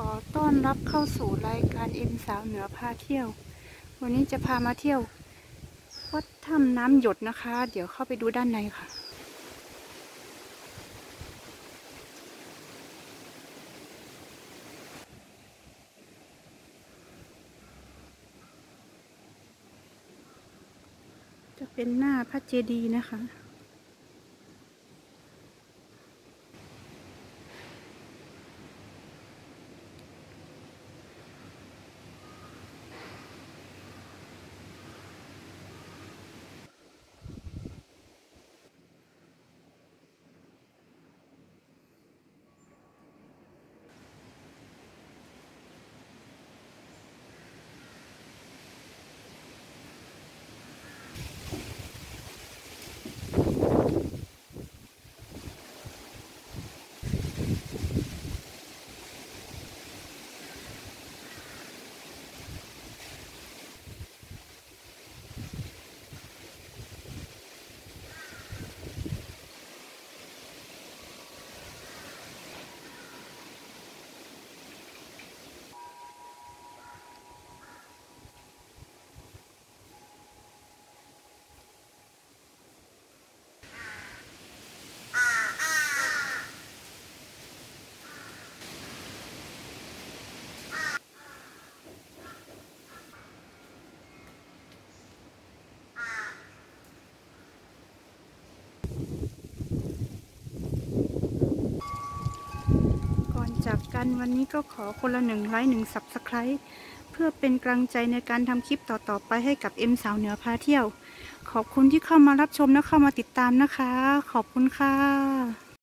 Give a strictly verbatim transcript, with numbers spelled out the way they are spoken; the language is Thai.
อต้อนรับเข้าสู่รายการเอ็มสาวเหนือพาเที่ยววันนี้จะพามาเที่ยววัดถ้ำน้ำหยดนะคะเดี๋ยวเข้าไปดูด้านในค่ะจะเป็นหน้าพระเจดีย์นะคะจากกันวันนี้ก็ขอคนละหนึ่งไลค์หนึ่ง ซับสไครบ์ เพื่อเป็นกำลังใจในการทำคลิปต่อๆไปให้กับเอ็มสาวเหนือพาเที่ยวขอบคุณที่เข้ามารับชมและเข้ามาติดตามนะคะขอบคุณค่ะ